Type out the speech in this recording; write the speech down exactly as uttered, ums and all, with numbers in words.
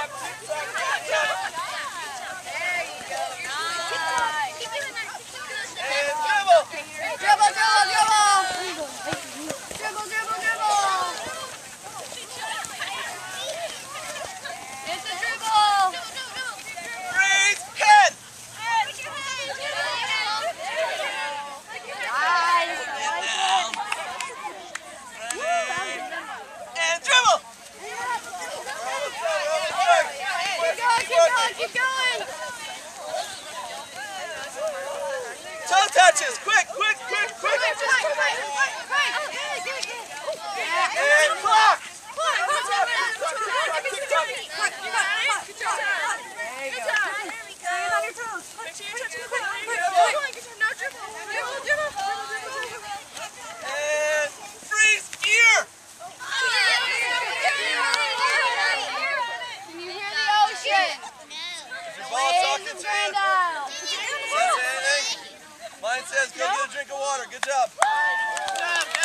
Touches, quick, quick, quick, quick. And clock. And freeze gear. Can you hear the ocean? Is your ball talking to you? Says anything? Mine says go get a drink of water. Good job.